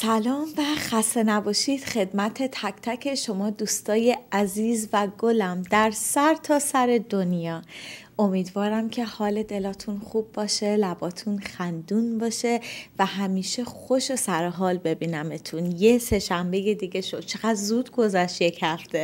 سلام و خسته نباشید خدمت تک تک شما دوستای عزیز و گلم در سر تا سر دنیا. امیدوارم که حال دلاتون خوب باشه، لباتون خندون باشه و همیشه خوش و سر حال ببینمتون. یه سه‌شنبه دیگه شد، چقدر زود گذشت یک هفته.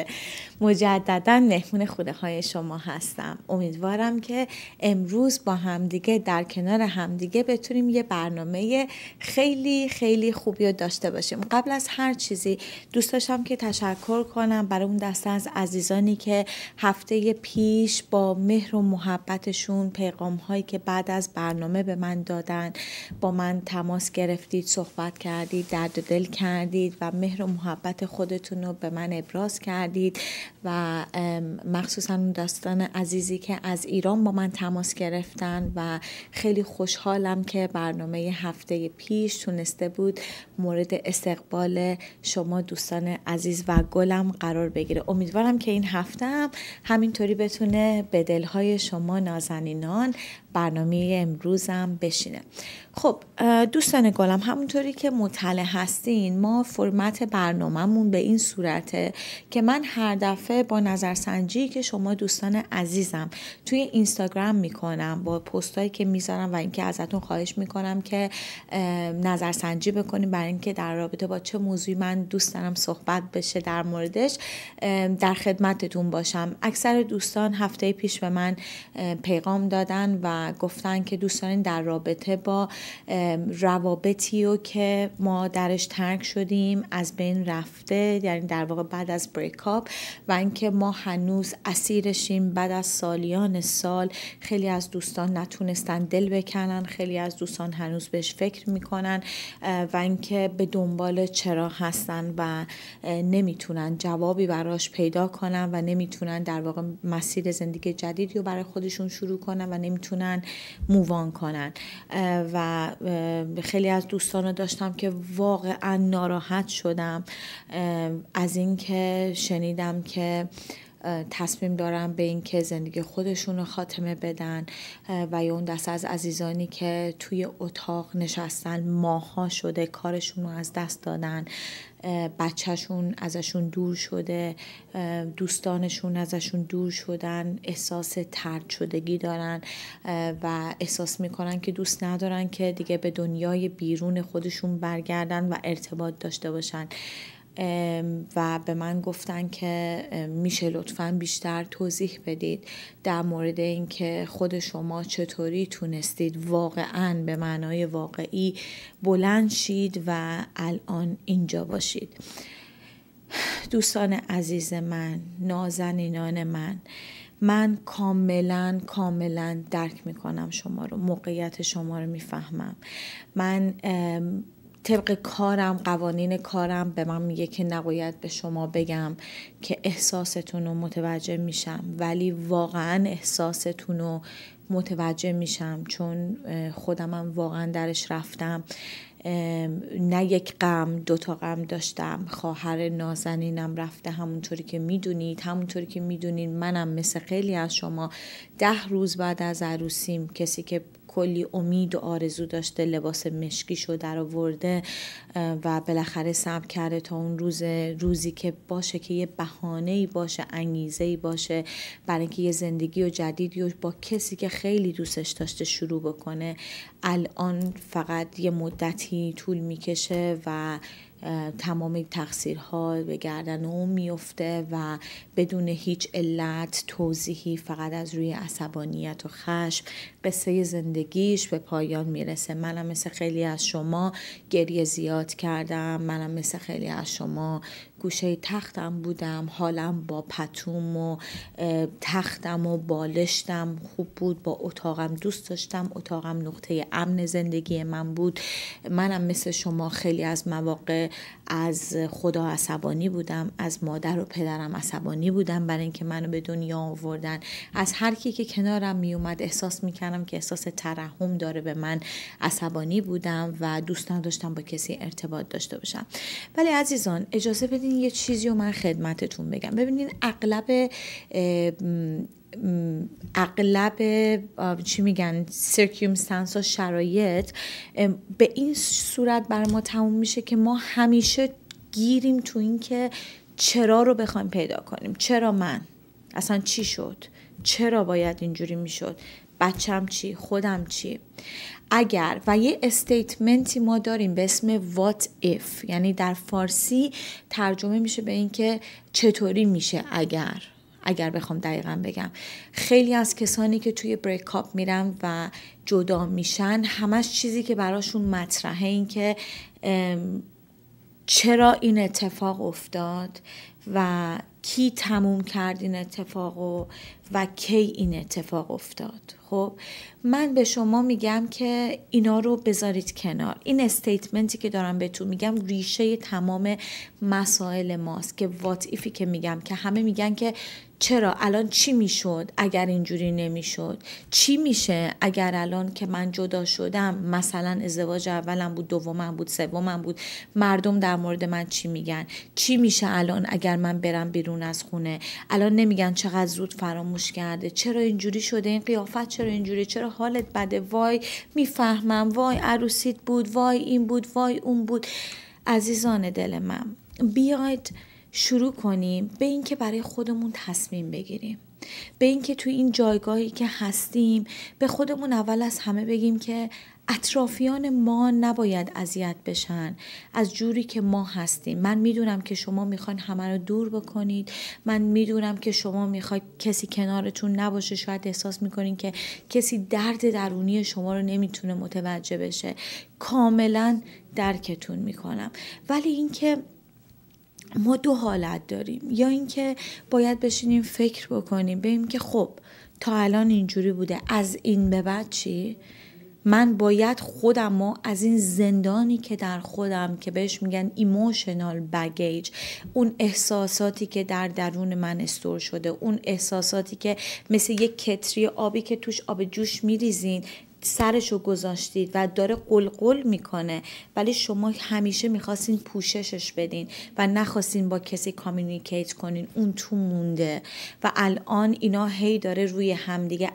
مجددا مهمون خوده های شما هستم. امیدوارم که امروز با همدیگه در کنار همدیگه بتونیم یه برنامه خیلی خیلی خوبی رو داشته باشیم. قبل از هر چیزی دوست داشتم که تشکر کنم برای اون دسته از عزیزانی که هفته پیش با مهر و محبتشون پیغام هایی که بعد از برنامه به من دادن، با من تماس گرفتید، صحبت کردید، درد دل کردید و مهر و محبت خودتون رو به من ابراز کردید و مخصوصا اون داستان عزیزی که از ایران با من تماس گرفتن و خیلی خوشحالم که برنامه هفته پیش تونسته بود مورد استقبال شما دوستان عزیز و گلم قرار بگیره. امیدوارم که این هفته هم همینطوری بتونه به دلهای شما نازنینان برنامه امروزم بشینه. خب دوستان گلم، همونطوری که مطلع هستین ما فرمت برنامه‌مون به این صورته که من هر دفعه با نظرسنجی که شما دوستان عزیزم توی اینستاگرام میکنم، با پستایی که میذارم و اینکه ازتون خواهش میکنم که نظرسنجی بکنیم برای اینکه در رابطه با چه موضوعی من دوست دارم صحبت بشه در موردش در خدمتتون باشم. اکثر دوستان هفته پیش به من پیغام دادن و گفتن که دوستان در رابطه با روابطی و که ما درش ترک شدیم از بین رفته، یعنی در واقع بعد از بریکاپ، و اینکه ما هنوز اسیرشیم بعد از سالیان سال. خیلی از دوستان نتونستن دل بکنن، خیلی از دوستان هنوز بهش فکر میکنن و اینکه به دنبال چرا هستن و نمیتونن جوابی براش پیدا کنن و نمیتونن در واقع مسیر زندگی جدیدی رو برای خودشون شروع کنن و نمیتونن مووان کنن. و خیلی از دوستان رو داشتم که واقعا ناراحت شدم از اینکه شنیدم که تصمیم دارن به این که زندگی خودشون رو خاتمه بدن و یا اون دسته از عزیزانی که توی اتاق نشستن ماها شده، کارشون رو از دست دادن، بچهشون ازشون دور شده، دوستانشون ازشون دور شدن، احساس طرد شدگی دارن و احساس میکنن که دوست ندارن که دیگه به دنیای بیرون خودشون برگردن و ارتباط داشته باشن. و به من گفتن که میشه لطفاً بیشتر توضیح بدید در مورد این که خود شما چطوری تونستید واقعاً به معنای واقعی بلند شید و الان اینجا باشید. دوستان عزیز من، نازنینان من کاملا درک میکنم شما رو، موقعیت شما رو میفهمم. من طبق کارم، قوانین کارم به من میگه که نباید به شما بگم که احساستون رو متوجه میشم، ولی واقعا احساستون رو متوجه میشم چون خودمم واقعا درش رفتم. نه یک غم، 2 تا غم داشتم. خواهر نازنینم رفته، همونطوری که میدونید منم مثل خیلی از شما 10 روز بعد از عروسیم، کسی که کلی امید و آرزو داشته لباس مشکیشو در آورده و بالاخره صبر کرده تا اون روزی که باشه که یه بهانه‌ای باشه، انگیزه‌ای باشه برای اینکه یه زندگی و جدیدی و با کسی که خیلی دوستش داشته شروع بکنه. الان فقط یه مدتی طول میکشه و تمام تقصیرها به گردن اون میفته و بدون هیچ علت توضیحی، فقط از روی عصبانیت و خشم قصه زندگیش به پایان میرسه. منم مثل خیلی از شما گریه زیاد کردم، منم مثل خیلی از شما گوشه تختم بودم، حالم با پتوم و تختم و بالشتم خوب بود، با اتاقم دوست داشتم، اتاقم نقطه امن زندگی من بود. منم مثل شما خیلی از مواقع از خدا عصبانی بودم، از مادر و پدرم عصبانی بودم برای اینکه منو به دنیا آوردن. از هر کی که کنارم می اومد احساس میکردم که احساس ترحم داره به من عصبانی بودم و دوست نداشتم با کسی ارتباط داشته باشم. ولی عزیزان اجازه بدین یه چیزی رو من خدمتتون بگم. ببینین اغلب چی میگن سرکیومستانس و شرایط به این صورت برای ما تموم میشه که ما همیشه گیریم تو این که چرا رو بخوایم پیدا کنیم. چرا من؟ اصلا چی شد؟ چرا باید اینجوری میشد؟ بچم چی؟ خودم چی؟ اگر و یه استیتمنتی ما داریم به اسم what if، یعنی در فارسی ترجمه میشه به این که چطوری میشه اگر بخوام دقیقا بگم. خیلی از کسانی که توی بریک اپ میرن و جدا میشن، همش چیزی که براشون مطرحه این که چرا این اتفاق افتاد و کی تموم کرد این اتفاقو و کی این اتفاق افتاد. خب من به شما میگم که اینا رو بذارید کنار. این استیتمنتی که دارم بهتون میگم ریشه تمام مسائل ماست که وات ایفی که میگم که همه میگن که چرا الان چی میشد اگر اینجوری نمیشد؟ چی میشه اگر الان که من جدا شدم، مثلا ازدواج اولم بود، دومم بود، سومم بود، مردم در مورد من چی میگن؟ چی میشه الان اگر من برم بیرون از خونه؟ الان نمیگن چقدر زود فراموش کرده؟ چرا اینجوری شده؟ این قیافت چرا اینجوری؟ چرا حالت بده؟ وای میفهمم، وای عروسیت بود، وای این بود، وای اون بود. عزیزان دل من، بیاید شروع کنیم به این که برای خودمون تصمیم بگیریم، به این که توی این جایگاهی که هستیم به خودمون اول از همه بگیم که اطرافیان ما نباید اذیت بشن از جوری که ما هستیم. من میدونم که شما میخواین همه رو دور بکنید، من میدونم که شما میخواید کسی کنارتون نباشه، شاید احساس میکنین که کسی درد درونی شما رو نمیتونه متوجه بشه. کاملا درکتون میکنم، ولی این که ما دو حالت داریم. یا اینکه باید بشینیم فکر بکنیم ببینیم که خب تا الان اینجوری بوده، از این به بعد چی؟ من باید خودمو از این زندانی که در خودم که بهش میگن ایموشنال بگیج، اون احساساتی که در درون من استور شده، اون احساساتی که مثل یک کتری آبی که توش آب جوش میریزین، سرشو گذاشتید و داره قلقل میکنه، ولی شما همیشه میخواستین پوششش بدین و نخواستین با کسی کامیونیکیت کنین، اون تو مونده و الان اینا هی داره روی همدیگه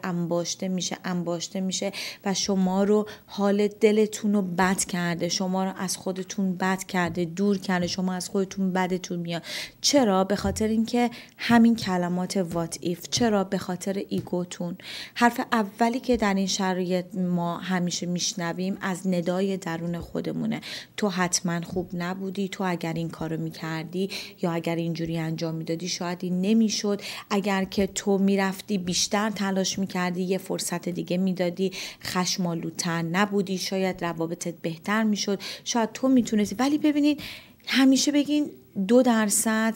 انباشته میشه و شما رو، حال دلتون رو بد کرده، شما رو از خودتون بد کرده، دور کرده، شما از خودتون بدتون میاد. چرا؟ به خاطر اینکه همین کلمات وات ایف. چرا؟ به خاطر ایگوتون. حرف اولی که در این شرایط ما همیشه میشنویم از ندای درون خودمونه. تو حتما خوب نبودی، تو اگر این کارو میکردی یا اگر اینجوری انجام میدادی شاید این نمیشد، اگر که تو میرفتی بیشتر تلاش میکردی، یه فرصت دیگه میدادی، خشمالودتر نبودی، شاید روابطت بهتر میشد، شاید تو میتونستی. ولی ببینید همیشه بگین 2%،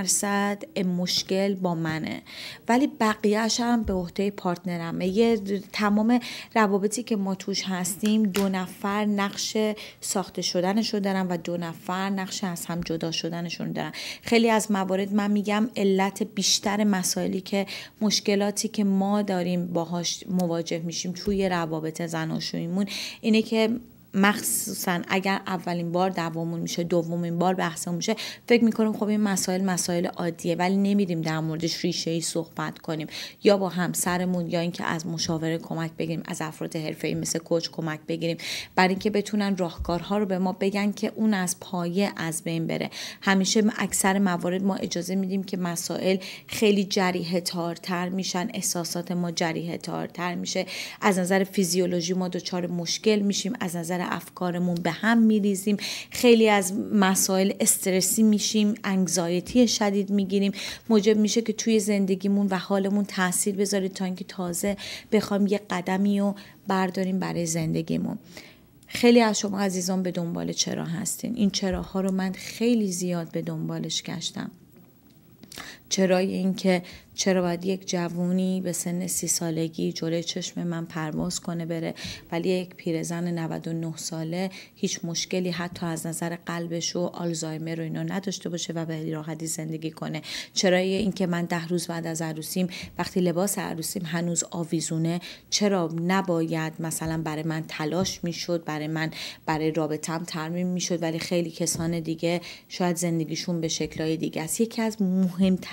3% مشکل با منه، ولی بقیه‌اش هم به عهده پارتنرمه. یه تمام روابطی که ما توش هستیم 2 نفر نقش ساخته شدنشو دارن و 2 نفر نقش از هم جدا شدنشون دارن. خیلی از موارد من میگم علت بیشتر مسائلی که مشکلاتی که ما داریم باهاش مواجه میشیم توی روابط زناشوییمون اینه که مخصوصا اگر اولین بار دعوامون میشه، دومین بار بحثمون میشه، فکر میکنیم خب این مسائل عادیه، ولی نمیریم در موردش ریشه‌ای صحبت کنیم، یا با همسرمون، یا اینکه از مشاوره کمک بگیریم، از افراد حرفه‌ای مثل کوچ کمک بگیریم، برای اینکه بتونن راهکارها رو به ما بگن که اون از پایه از بین بره. همیشه اکثر موارد ما اجازه میدیم که مسائل خیلی جریحه تارتر میشن، احساسات ما جریحه تارتر میشه، از نظر فیزیولوژی ما دچار مشکل میشیم، از نظر افکارمون به هم میریزیم، خیلی از مسائل استرسی میشیم، انگزایتی شدید میگیریم، موجب میشه که توی زندگیمون و حالمون تاثیر بذاره تا اینکه تازه بخوایم یه قدمی رو برداریم برای زندگیمون. خیلی از شما عزیزان به دنبال چرا هستین. این چراها رو من خیلی زیاد به دنبالش گشتم. چرای این که چرا باید یک جوونی به سن 30 سالگی جلوی چشم من پرواز کنه بره، ولی یک پیرزن 99 ساله هیچ مشکلی حتی از نظر قلبش و آلزایمر و اینا نداشته باشه و به راحتی زندگی کنه. چرای این که من 10 روز بعد از عروسیم وقتی لباس عروسیم هنوز آویزونه، چرا نباید مثلا برای من تلاش میشد، برای رابطم ترمیم میشد، ولی خیلی کسان دیگه شاید زندگیشون به شکل‌های دیگه است. یکی از مهمترین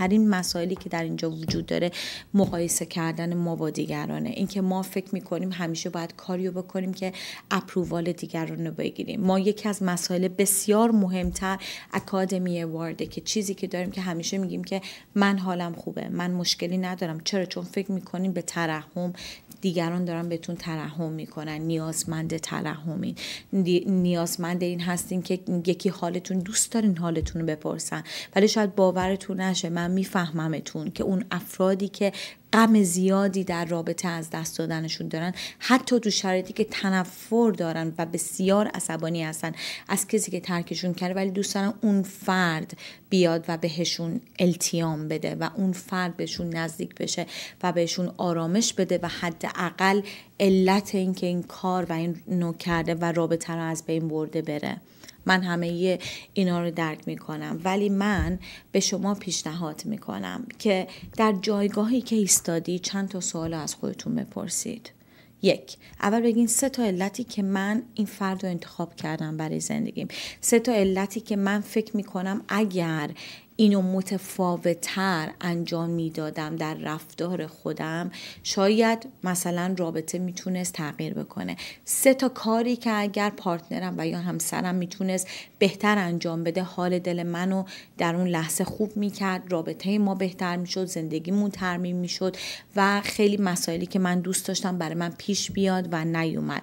مهمترین مسائلی که در اینجا وجود داره مقایسه کردن ما با دیگرانه. اینکه ما فکر میکنیم همیشه باید کاریو بکنیم که اپرووال دیگران رو بگیریم. ما یکی از مسائل بسیار مهمتر اکادمی وارده که چیزی که داریم که همیشه میگیم که من حالم خوبه، من مشکلی ندارم. چرا؟ چون فکر میکنیم به ترحم، دیگران دارن بهتون ترحم میکنن، نیازمند ترحمین، نیازمند این هستین که یکی حالتون، دوست دارین حالتون رو بپرسن، ولی شاید باورتون نشه. من میفهممتون که اون افرادی که غم زیادی در رابطه از دست دادنشون دارن، حتی تو شرایطی که تنفر دارن و بسیار عصبانی هستن از کسی که ترکشون کرده، ولی دوست دارن اون فرد بیاد و بهشون التیام بده و اون فرد بهشون نزدیک بشه و بهشون آرامش بده و حداقل علت این که این کار و این نوع کرده و رابطه رو از بین برده بره. من همه اینا رو درک میکنم، ولی من به شما پیشنهاد میکنم که در جایگاهی که ایستادی چند تا سوال از خودتون بپرسید. یک، اول بگین 3 تا علتی که من این فرد رو انتخاب کردم برای زندگیم، 3 تا علتی که من فکر میکنم اگر اینو متفاوت‌تر انجام میدادم در رفتار خودم، شاید مثلا رابطه میتونست تغییر بکنه. 3 تا کاری که اگر پارتنرم و یا همسرم میتونست بهتر انجام بده، حال دل منو در اون لحظه خوب میکرد، رابطه ما بهتر میشد، زندگیمون ترمیم میشد و خیلی مسائلی که من دوست داشتم برای من پیش بیاد و نیومد.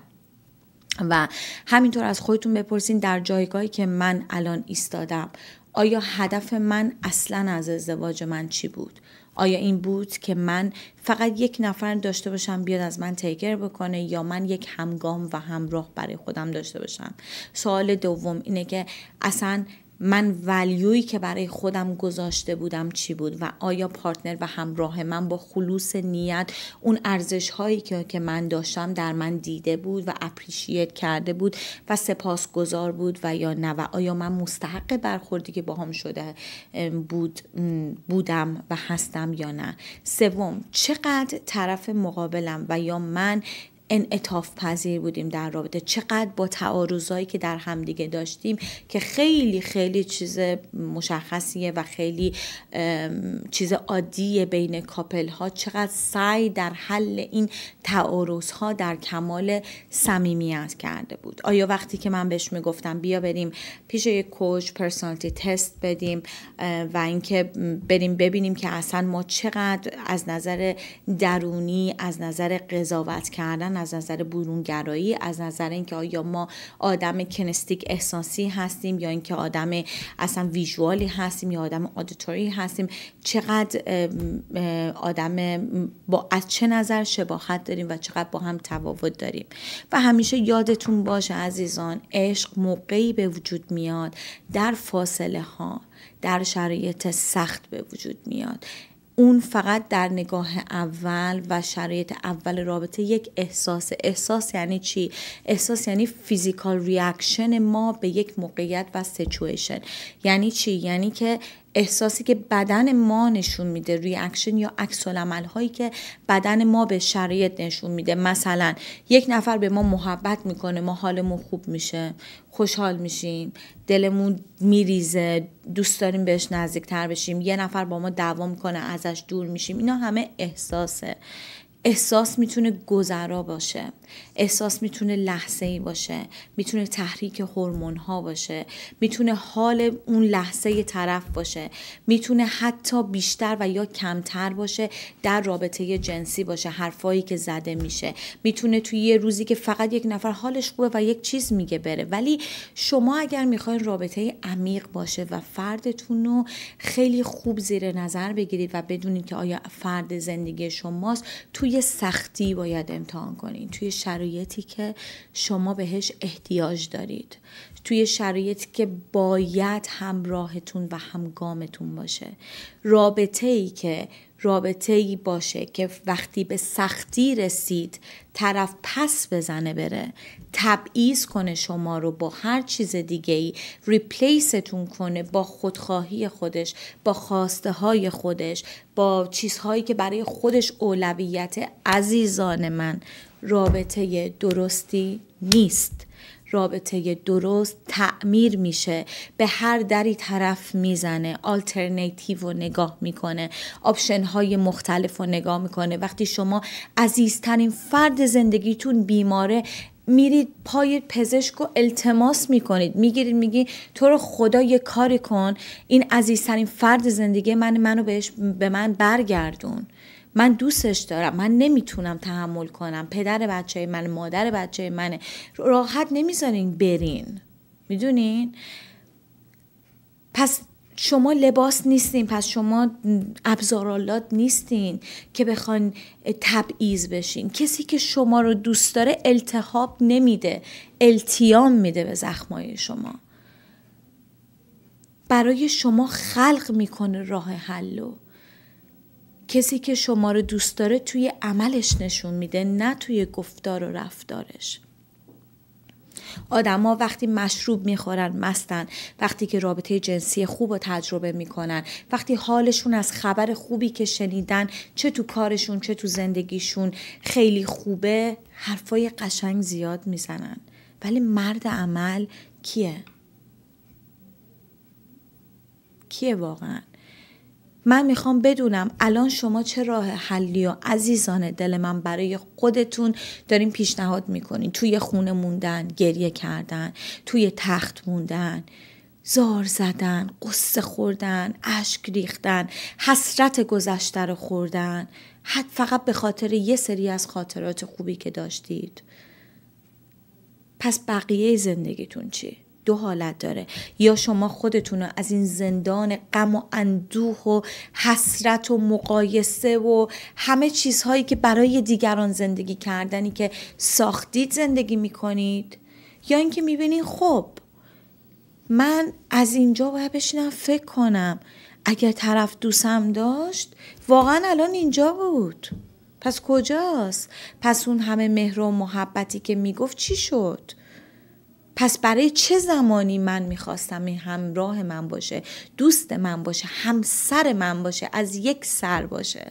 و همینطور از خودتون بپرسین در جایگاهی که من الان ایستادم، آیا هدف من اصلا از ازدواج من چی بود؟ آیا این بود که من فقط یک نفر داشته باشم بیاد از من تیکر بکنه، یا من یک همگام و همراه برای خودم داشته باشم؟ سوال دوم اینه که اصلا من ولیویی که برای خودم گذاشته بودم چی بود و آیا پارتنر و همراه من با خلوص نیت اون ارزش هایی که من داشتم در من دیده بود و اپریشیت کرده بود و سپاسگزار بود و یا نه، و آیا من مستحق برخوردی که باهام شده بودم و هستم یا نه. سوم، چقدر طرف مقابلم و یا من انعطاف پذیر بودیم در رابطه، چقدر با تعارضایی که در همدیگه داشتیم که خیلی خیلی چیز مشخصیه و خیلی چیز عادیه بین کاپل ها، چقدر سعی در حل این تعارض ها در کمال صمیمیت کرده بود. آیا وقتی که من بهش میگفتم بیا بریم پیش یک کوچ پرسونالیتی تست بدیم و اینکه بریم ببینیم که اصلا ما چقدر از نظر درونی، از نظر قضاوت کردن، از نظر برونگرایی، از نظر اینکه آیا ما آدم کنستیک احساسی هستیم یا اینکه آدم اصلا ویژوالی هستیم یا آدم آدیتوری هستیم، چقدر آدم با از چه نظر شباهت داریم و چقدر با هم تفاوت داریم. و همیشه یادتون باشه عزیزان، عشق موقعی به وجود میاد در فاصله ها، در شرایط سخت به وجود میاد. اون فقط در نگاه اول و شرایط اول رابطه یک احساس یعنی چی؟ احساس یعنی فیزیکال ریاکشن ما به یک موقعیت و سیچویشن. یعنی چی؟ یعنی که احساسی که بدن ما نشون میده، ریاکشن یا عکس العمل هایی که بدن ما به شرایط نشون میده. مثلا یک نفر به ما محبت میکنه، ما حالمون خوب میشه، خوشحال میشیم، دلمون میریزه، دوست داریم بهش نزدیکتر بشیم. یه نفر با ما دعوا میکنه، ازش دور میشیم. اینا همه احساسه. احساس میتونه گذرا باشه، احساس میتونه لحظه‌ای باشه، میتونه تحریک هورمون ها باشه، میتونه حال اون لحظه طرف باشه، میتونه حتی بیشتر و یا کمتر باشه، در رابطه جنسی باشه، حرفایی که زده میشه، میتونه توی یه روزی که فقط یک نفر حالش خوبه و یک چیز میگه بره. ولی شما اگر میخواین رابطه عمیق باشه و فردتون رو خیلی خوب زیر نظر بگیرید و بدونید که آیا فرد زندگی شماست، توی سختی باید امتحان کنید، توی شرایطی که شما بهش احتیاج دارید، توی شرایطی که باید همراهتون و همگامتون باشه. رابطه‌ای باشه که وقتی به سختی رسید طرف پس بزنه بره، تبعیض کنه شما رو با هر چیز دیگه‌ای، ریپلیستون کنه با خودخواهی خودش، با خواسته های خودش، با چیزهایی که برای خودش اولویت. عزیزان من، رابطه درستی نیست. رابطه درست تعمیر میشه، به هر دری طرف میزنه، آلترناتیو رو نگاه میکنه، آپشن های مختلف رو نگاه میکنه. وقتی شما عزیزترین فرد زندگیتون بیماره، میرید پای پزشک و التماس میکنید، میگیرید میگی تو رو خدا یه کاری کن، این عزیزترین فرد زندگی منو به من برگردون، من دوستش دارم، من نمیتونم تحمل کنم، پدر بچه من، مادر بچه منه. راحت نمیذارین برین، میدونین؟ پس شما لباس نیستین، پس شما ابزارالات نیستین که بخوان تبعیض بشین. کسی که شما رو دوست داره التهاب نمیده، التیام میده به زخمای شما، برای شما خلق میکنه راه حلو. کسی که شما رو دوست داره توی عملش نشون میده، نه توی گفتار و رفتارش. آدما وقتی مشروب میخورن مستن، وقتی که رابطه جنسی خوب رو تجربه میکنن، وقتی حالشون از خبر خوبی که شنیدن چه تو کارشون چه تو زندگیشون خیلی خوبه، حرفای قشنگ زیاد میزنن. ولی مرد عمل کیه؟ کیه واقعا؟ من میخوام بدونم الان شما چه راه حلی و عزیزان دل من برای خودتون دارین پیشنهاد میکنین. توی خونه موندن، گریه کردن، توی تخت موندن، زار زدن، قصه خوردن، اشک ریختن، حسرت گذشته رو خوردن، حتی فقط به خاطر یه سری از خاطرات خوبی که داشتید. پس بقیه زندگیتون چی؟ دو حالت داره: یا شما خودتون رو از این زندان غم و اندوه و حسرت و مقایسه و همه چیزهایی که برای دیگران زندگی کردنی که ساختید زندگی میکنید، یا اینکه میبینید خب من از اینجا باید بشینم فکر کنم، اگر طرف دوستم داشت واقعا الان اینجا بود، پس کجاست؟ پس اون همه مهر و محبتی که میگفت چی شد؟ پس برای چه زمانی من میخواستم این همراه من باشه، دوست من باشه، همسر من باشه، از یک سر باشه؟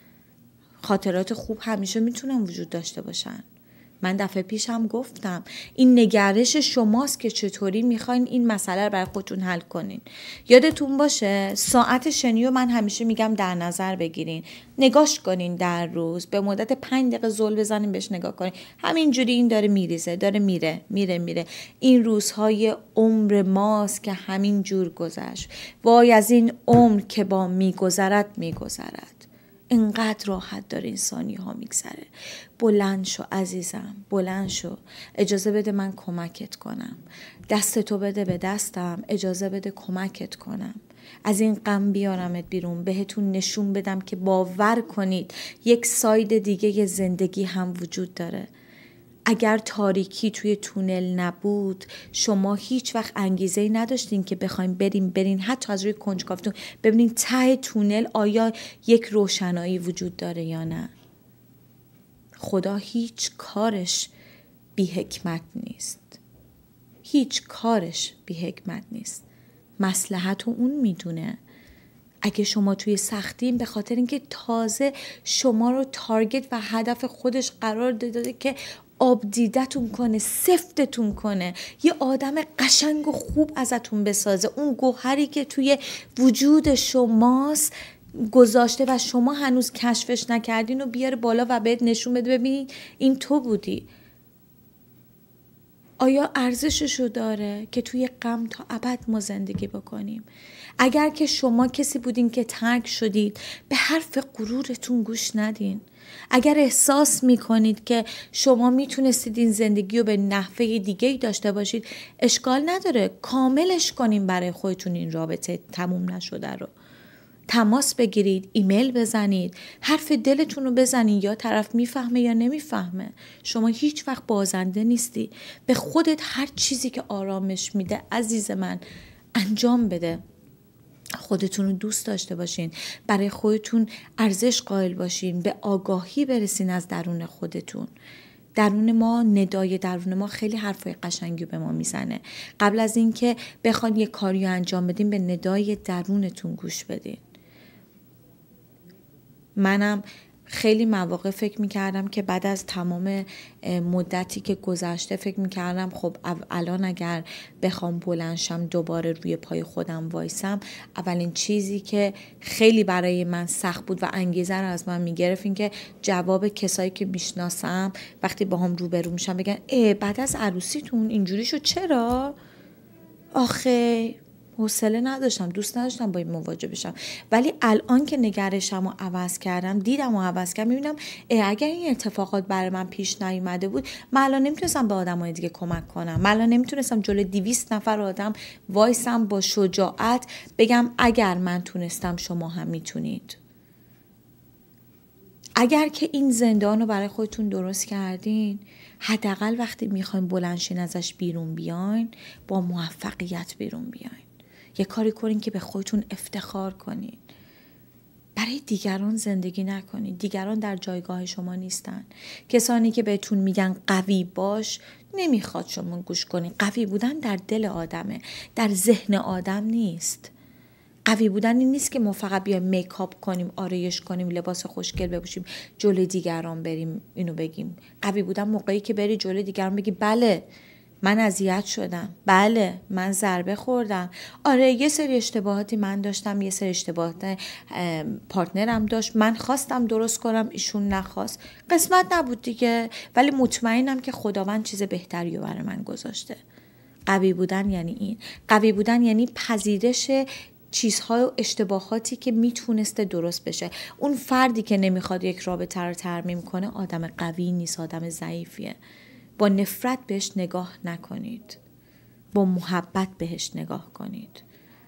خاطرات خوب همیشه میتونن وجود داشته باشن. من دفعه پیشم گفتم این نگرش شماست که چطوری میخواین این مسئله رو برای خودتون حل کنین. یادتون باشه ساعت شنی رو من همیشه میگم در نظر بگیرین، نگاش کنین در روز، به مدت 5 دقیقه زل بزنین بهش نگاه کنین، همینجوری این داره میریزه، داره میره. این روزهای عمر ماست که همین جور گذشت. وای از این عمر که با میگذرد. اینقدر راحت داره این ثانیه ها میگذره. بلند شو عزیزم، بلند شو، اجازه بده من کمکت کنم، دست تو بده به دستم، اجازه بده کمکت کنم، از این غم بیارمت بیرون، بهتون نشون بدم که باور کنید یک ساید دیگه زندگی هم وجود داره. اگر تاریکی توی تونل نبود، شما هیچ وقت انگیزه‌ای نداشتین که بخواین برین حتی از روی کنجکاوتون ببینین ته تونل آیا یک روشنایی وجود داره یا نه. خدا هیچ کارش بی حکمت نیست. هیچ کارش بی حکمت نیست. مصلحت رو اون میدونه. اگه شما توی سختین به خاطر اینکه تازه شما رو تارگت و هدف خودش قرار داده که آب دیدتون کنه، سفتتون کنه، یه آدم قشنگ و خوب ازتون بسازه، اون گوهری که توی وجود شماست گذاشته و شما هنوز کشفش نکردین و بیاره بالا و بهت نشون بده ببینید این تو بودی. آیا ارزششو داره که توی غم تا ابد ما زندگی بکنیم؟ اگر که شما کسی بودین که ترک شدید، به حرف غرورتون گوش ندین. اگر احساس میکنید که شما میتونستید این زندگی رو به نحوه دیگه‌ای داشته باشید، اشکال نداره، کاملش کنین برای خودتون این رابطه تموم نشده رو. تماس بگیرید، ایمیل بزنید، حرف دلتون رو بزنید، یا طرف میفهمه یا نمیفهمه. شما هیچ وقت بازنده نیستی. به خودت هر چیزی که آرامش میده عزیز من انجام بده. خودتون رو دوست داشته باشین، برای خودتون ارزش قائل باشین، به آگاهی برسین از درون خودتون. درون ما، ندای درون ما خیلی حرفای قشنگی به ما میزنه. قبل از اینکه بخوان یه کاری انجام بدین به ندای درونتون گوش بدین. منم خیلی مواقع فکر میکردم که بعد از تمام مدتی که گذشته فکر میکردم خب الان اگر بخوام بلندشم دوباره روی پای خودم وایسم، اولین چیزی که خیلی برای من سخت بود و انگیزه رو از من میگرفت این که جواب کسایی که میشناسم وقتی با هم روبرو میشم بگن بعد از عروسیتون اینجوری شد چرا؟ آخه حوصله نداشتم، دوست نداشتم با این مواجه بشم. ولی الان که نگرشم رو عوض کردم، دیدم و عوض کردم، میبینم اگر این اتفاقات برای من پیش نیومده بود، من الان نمیتونستم به آدمای دیگه کمک کنم. من الان نمیتونستم جلوی 200 نفر آدم وایسم با شجاعت بگم اگر من تونستم شما هم میتونید. اگر که این زندان رو برای خودتون درست کردین، حداقل وقتی میخواین بلندشین ازش بیرون بیاین، با موفقیت بیرون بیاین. یه کاری کنین که به خودتون افتخار کنین. برای دیگران زندگی نکنین. دیگران در جایگاه شما نیستن. کسانی که بهتون میگن قوی باش، نمیخواد شما گوش کنین. قوی بودن در دل آدمه، در ذهن آدم نیست. قوی بودن این نیست که ما فقط بیایم میکاپ کنیم، آرایش کنیم، لباس خوشگل بپوشیم، جلوی دیگران بریم اینو بگیم. قوی بودن موقعی که بری جلوی دیگران بگی بله من اذیت شدم، بله من ضربه خوردم، آره یه سری اشتباهاتی من داشتم، یه سری اشتباهات پارتنرم داشت، من خواستم درست کنم ایشون نخواست، قسمت نبود دیگه، ولی مطمئنم که خداوند چیز بهتری رو برای من گذاشته. قوی بودن یعنی این. قوی بودن یعنی پذیرش چیزها و اشتباهاتی که میتونسته درست بشه. اون فردی که نمیخواد یک رابطه رو ترمیم کنه آدم قوی نیست، آدم ضعیفیه. با نفرت بهش نگاه نکنید، با محبت بهش نگاه کنید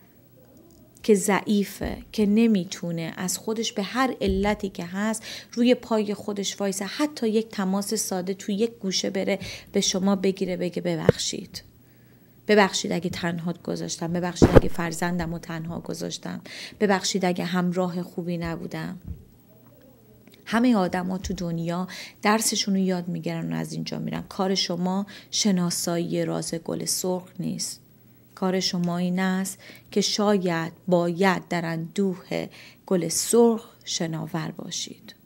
که ضعیفه، که نمیتونه از خودش به هر علتی که هست روی پای خودش وایسه، حتی یک تماس ساده توی یک گوشه بره به شما بگیره بگه ببخشید، ببخشید اگه تنهات گذاشتم، ببخشید اگه فرزندم رو تنها گذاشتم، ببخشید اگه همراه خوبی نبودم. همه آدم ها تو دنیا درسشون رو یاد میگیرن و از اینجا میرن. کار شما شناسایی راز گل سرخ نیست. کار شما این است که شاید باید در اندوه گل سرخ شناور باشید.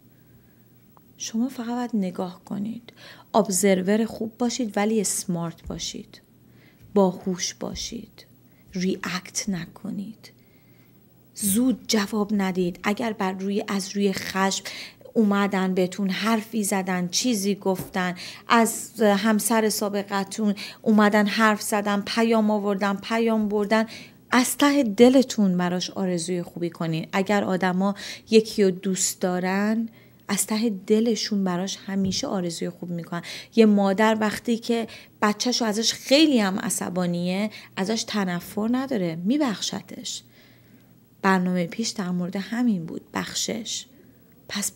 شما فقط باید نگاه کنید، ابزرور خوب باشید ولی اسمارت باشید، باهوش باشید، ریاکت نکنید، زود جواب ندید. اگر از روی خشم اومدن بهتون حرفی زدن، چیزی گفتن، از همسر سابقتون اومدن حرف زدن، پیام آوردن، پیام بردن، از ته دلتون براش آرزوی خوبی کنین. اگر آدما یکی رو دوست دارن از ته دلشون براش همیشه آرزوی خوب میکنن. یه مادر وقتی که بچه‌شو ازش خیلی هم عصبانیه ازش تنفر نداره، میبخشتش. برنامه پیش در مورد همین بود، بخشش. پس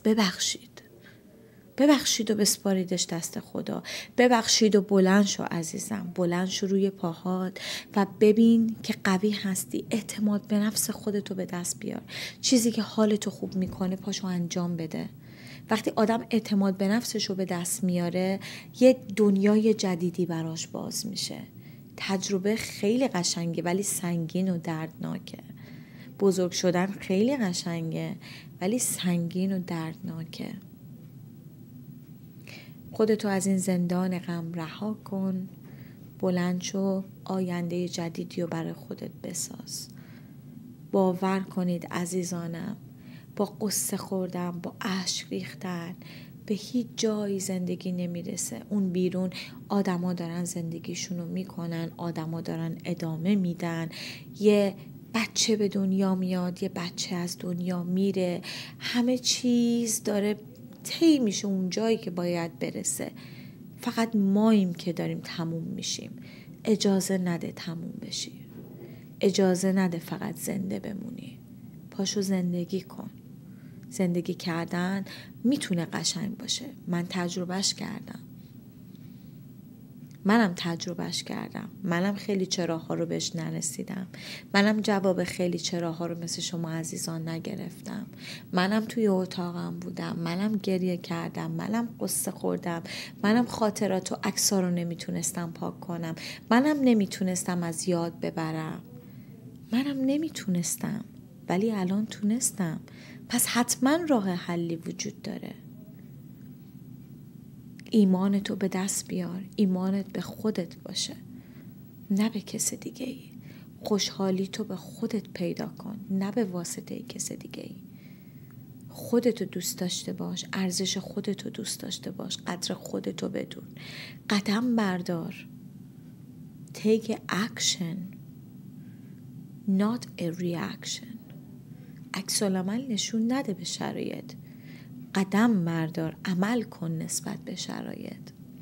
ببخشید و بسپاریدش دست خدا. ببخشید و بلند شو عزیزم، بلند شو روی پاهات و ببین که قوی هستی. اعتماد به نفس خودتو به دست بیار. چیزی که حالتو خوب میکنه پاشو انجام بده. وقتی آدم اعتماد به نفسشو به دست میاره یه دنیای جدیدی براش باز میشه. تجربه خیلی قشنگه ولی سنگین و دردناکه. بزرگ شدن خیلی قشنگه ولی سنگین و دردناکه. خودتو از این زندان غم رها کن، بلند شو، آینده جدیدی رو برای خودت بساز. باور کنید عزیزانم، با قصه خوردن، با اشک ریختن به هیچ جایی زندگی نمیرسه. اون بیرون آدما دارن زندگیشونو میکنن، آدما دارن ادامه میدن. یه بچه به دنیا میاد، یه بچه از دنیا میره، همه چیز داره طی میشه اون جایی که باید برسه. فقط ماییم که داریم تموم میشیم. اجازه نده تموم بشی، اجازه نده فقط زنده بمونی. پاشو زندگی کن. زندگی کردن میتونه قشنگ باشه. من تجربهش کردم، منم تجربهش کردم، منم خیلی چراها رو بهش نرسیدم، منم جواب خیلی چراها رو مثل شما عزیزان نگرفتم، منم توی اتاقم بودم، منم گریه کردم، منم قصه خوردم، منم خاطرات و عکس‌ها رو نمیتونستم پاک کنم، منم نمیتونستم از یاد ببرم، منم نمیتونستم ولی الان تونستم. پس حتما راه حلی وجود داره. ایمانتو به دست بیار، ایمانت به خودت باشه، نه به کس دیگه ای. خوشحالی تو به خودت پیدا کن، نه به واسطه کس دیگه ای. خودتو دوست داشته باش، ارزش خودتو دوست داشته باش، قدر خودتو بدون، قدم بردار. Take action not a reaction. عکس العمل نشون نده به شرایط، قدم بردار، عمل کن نسبت به شرایط.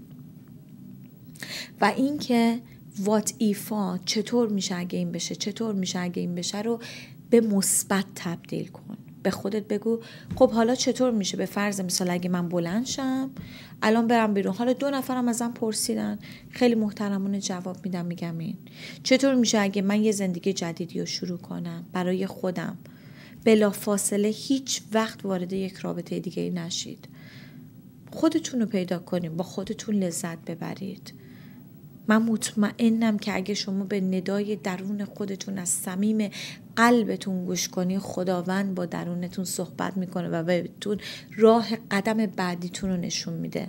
و این که what if چطور میشه اگه این بشه، چطور میشه اگه این بشه رو به مثبت تبدیل کن. به خودت بگو خب حالا چطور میشه، به فرض مثال اگه من بلند شم الان برم بیرون، حالا 2 نفرم ازم پرسیدن، خیلی محترمانه جواب میدم، میگم این چطور میشه اگه من یه زندگی جدیدی رو شروع کنم برای خودم، بلا فاصله هیچ وقت وارد یک رابطه دیگه نشید. خودتون رو پیدا کنید، با خودتون لذت ببرید. من مطمئنم که اگه شما به ندای درون خودتون از صمیم قلبتون گوش کنی، خداوند با درونتون صحبت میکنه و بهتون راه قدم بعدیتون رو نشون میده.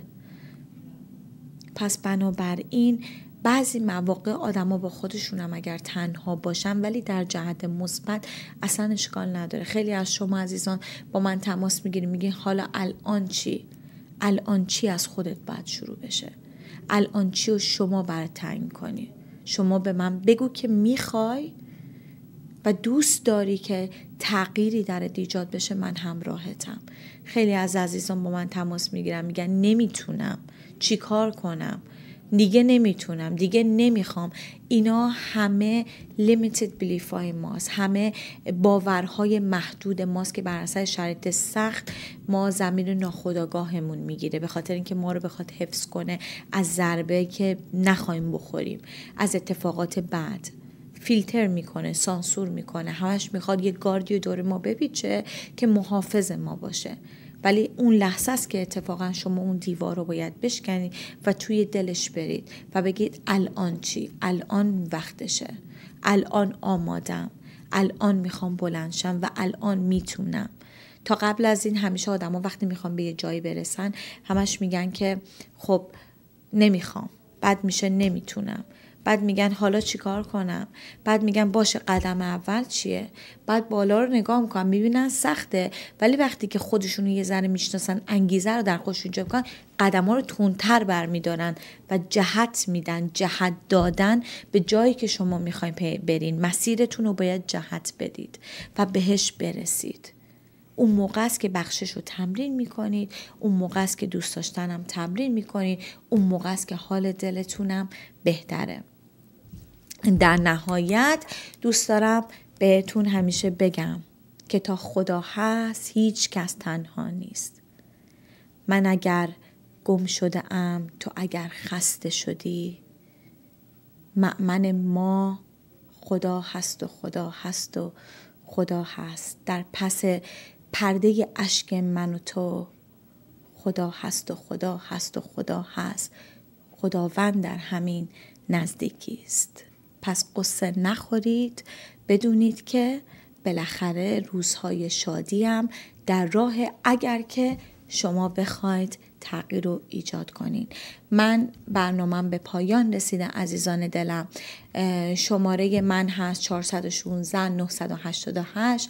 پس بنابراین بعضی مواقع آدما با خودشون هم اگر تنها باشن ولی در جهت مثبت اصلا اشکال نداره. خیلی از شما عزیزان با من تماس میگیرین، میگین حالا الان چی؟ الان چی از خودت باید شروع بشه؟ الان چی رو شما برات تعیین کنی؟ شما به من بگو که میخوای و دوست داری که تغییری درت ایجاد بشه، من همراهتم. خیلی از عزیزان با من تماس میگیرن، میگن نمیتونم، چی کار کنم، دیگه نمیتونم، دیگه نمیخوام. اینا همه limited belief های ماست، همه باورهای محدود ماست که بر اثر شرایط سخت ما زمین ناخودآگاهمون میگیره، به خاطر اینکه ما رو بخواد حفظ کنه از ضربه که نخواهیم بخوریم، از اتفاقات بد. فیلتر میکنه، سانسور میکنه، همش میخواد یه گاردی دور ما بپیچه که محافظ ما باشه. ولی اون لحظه است که اتفاقا شما اون دیوار رو باید بشکنید و توی دلش برید و بگید الان چی؟ الان وقتشه، الان آمادم، الان میخوام بلند شم و الان میتونم. تا قبل از این همیشه آدم ها وقتی میخوام به یه جایی برسن همش میگن که خب نمیخوام، بعد میشه نمیتونم، بعد میگن حالا چیکار کنم، بعد میگن باشه قدم اول چیه، بعد بالا رو نگاه میکنن میبینن سخته، ولی وقتی که خودشونو یه ذره میشناسن، انگیزه رو در خودشون ایجاد کنن، قدما رو تندتر برمیدارن و جهت میدن. جهت دادن به جایی که شما میخواین برین، مسیرتون رو باید جهت بدید و بهش برسید. اون موقع است که بخشش رو تمرین میکنید، اون موقع است که دوست داشتنم تمرین میکنید، اون موقع است که حال دلتونم بهتره. در نهایت دوست دارم بهتون همیشه بگم که تا خدا هست هیچ کس تنها نیست. من اگر گم شده ام، تو اگر خسته شدی، مأمن ما خدا هست و خدا هست و خدا هست. در پس پرده اشک من و تو خدا هست و خدا هست و خدا هست. خداوند در همین نزدیکی است. پس قصه نخورید، بدونید که بالاخره روزهای شادی هم در راه، اگر که شما بخواید تغییر رو ایجاد کنین. من برنامه‌ام به پایان رسیده عزیزان دلم. شماره من هست 416 988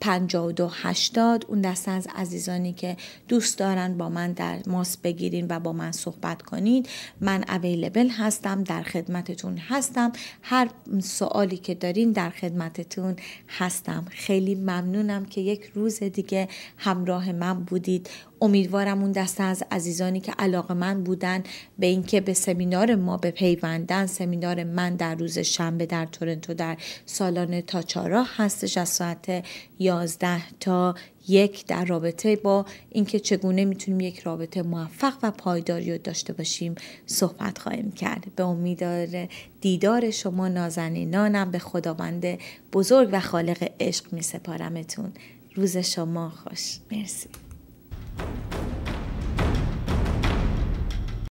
5280. اون دسته از عزیزانی که دوست دارن با من در ماس بگیرین و با من صحبت کنید، من اویلیبل هستم، در خدمتتون هستم. هر سوالی که دارین در خدمتتون هستم. خیلی ممنونم که یک روز دیگه همراه من بودید. امیدوارم اون دسته از عزیزانی که علاقه‌مند بودن به اینکه به سمینار ما بپیوندن، سمینار من در روز شنبه در تورنتو در سالن تاچارا هستش از ساعت 11 تا 1 در رابطه با اینکه چگونه میتونیم یک رابطه موفق و پایداری رو داشته باشیم صحبت خواهیم کرد. به امید دیدار شما نازنینانم. به خداوند بزرگ و خالق عشق می سپارمتون. روز شما خوش. مرسی.